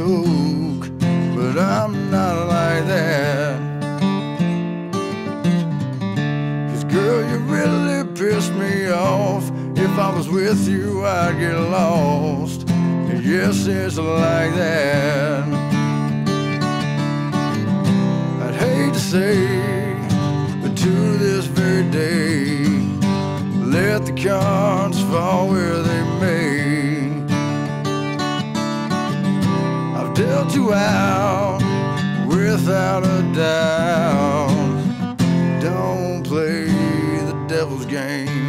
joke, but I'm not like that. 'Cause girl, you really pissed me off. If I was with you, I'd get lost. And yes, it's like that. I'd hate to say, but to this very day, let the cards fall where they may. I've dealt you out without a doubt. Don't play the devil's game.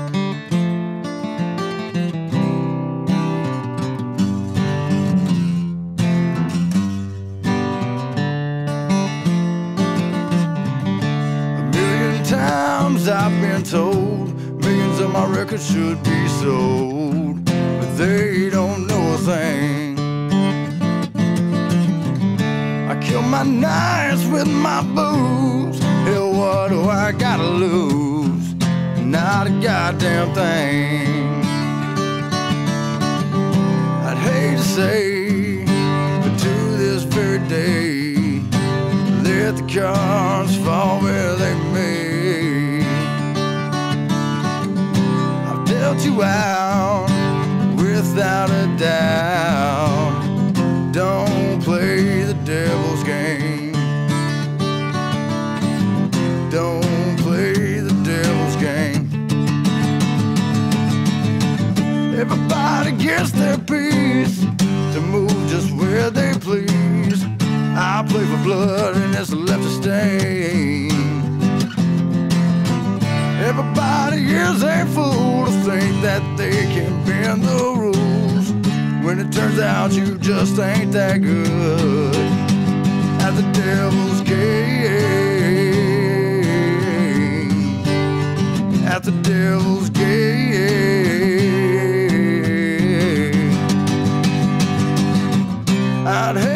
Times I've been told millions of my records should be sold, but they don't know a thing. I kill my nights with my booze. Hell, what do I gotta lose? Not a goddamn thing. I'd hate to say, but to this very day, let the cards fall where they may. I've dealt you out without a doubt. Don't play the devil's game. Don't play the devil's game. Everybody gets their piece to move just where they please. I play for blood and it's left a stain. Everybody is a fool to think that they can bend the rules, when it turns out you just ain't that good at the devil's game. At the devil's game. I'd hate